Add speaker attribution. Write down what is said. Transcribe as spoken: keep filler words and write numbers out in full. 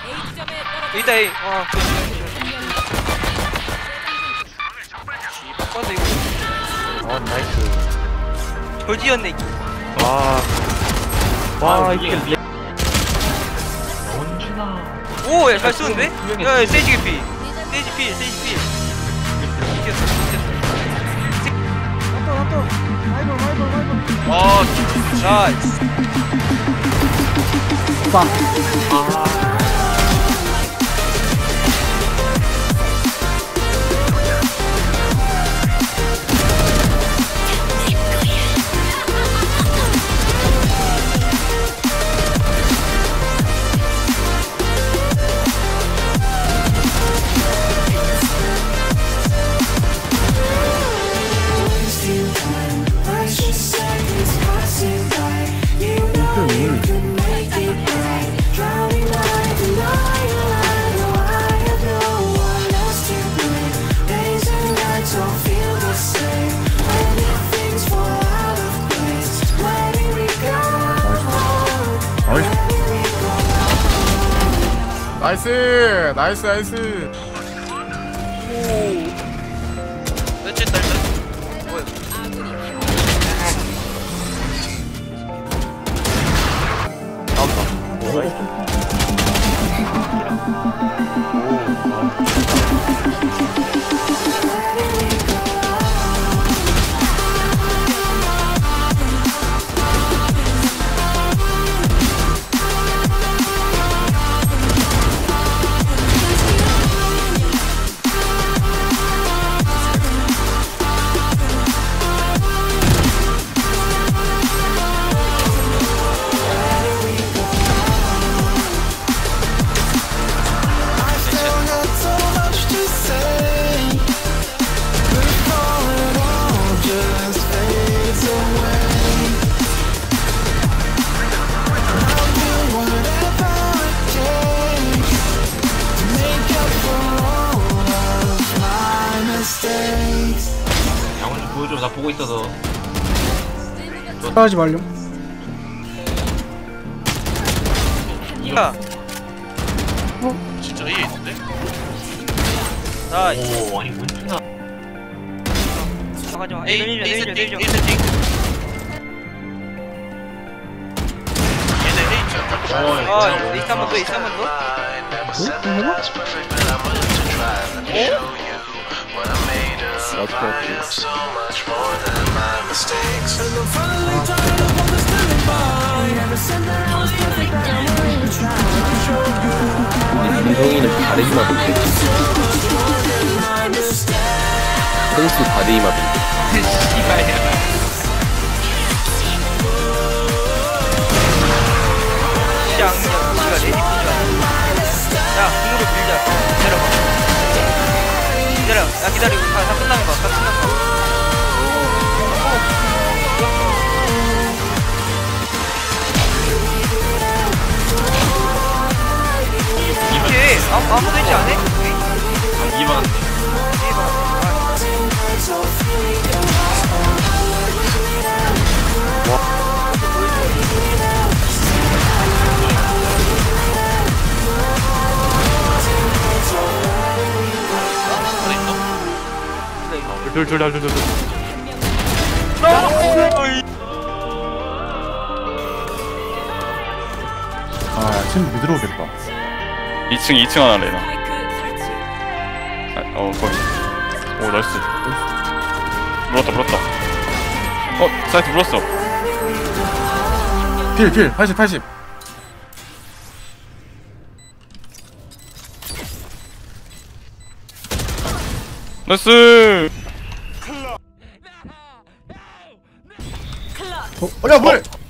Speaker 1: 이따 A. 어. 바꿔서 이거.
Speaker 2: 어 나이스.
Speaker 1: 저지였네.
Speaker 2: 와. 와 이게 리...
Speaker 1: 오, 야, 잘 쏘는데? 야, 야, 세이지 개피. 세이지 피, 세이지 피. 이겼어, 이겼어.
Speaker 3: 나또 나또 마이볼 마이볼 마이볼.
Speaker 1: 어, 나이스.
Speaker 3: 오빠.
Speaker 2: 아.
Speaker 4: 나이스 나이스 나이스.
Speaker 1: 오. 며칠 달면? 뭐야?
Speaker 2: 나온다. 오. 오.
Speaker 5: 보여줘. 나 보고 있어서.
Speaker 3: 하지 말렴.
Speaker 1: 야,
Speaker 5: 진짜 A에 있는데?
Speaker 1: 나이스.
Speaker 5: 오, 아니 뭔지나.
Speaker 1: 가지 마.
Speaker 5: A,
Speaker 1: A,
Speaker 5: A
Speaker 1: A,
Speaker 5: 세팅,
Speaker 1: A,
Speaker 5: A 세팅. 얘네 A 쳤다.
Speaker 1: 아, 에이스 한번 더, 에이스 한번 더.
Speaker 2: 민성이는 다리만 본데. 선수 다리만 본데.
Speaker 1: 씨발야. 쌍년, 우리가 레디 피자. 야, 공으로 밀자. 기다려봐. 기다려. 야, 기다리고. 다, 다 끝나는 거, 다 끝나는 거. 이게 아무, 아무도 있지 않아?
Speaker 5: 이 번.
Speaker 2: 둘둘둘둘둘.
Speaker 4: 아 팀 못 들어오겠다.
Speaker 6: 이 층 이 층 하나 레나. 아, 어 거기. 오 나이스. 물었다 물었다. 어 사이트 물었어.
Speaker 4: 필필 팔십 팔십.
Speaker 6: 나이스.
Speaker 4: 어, 야 뭘?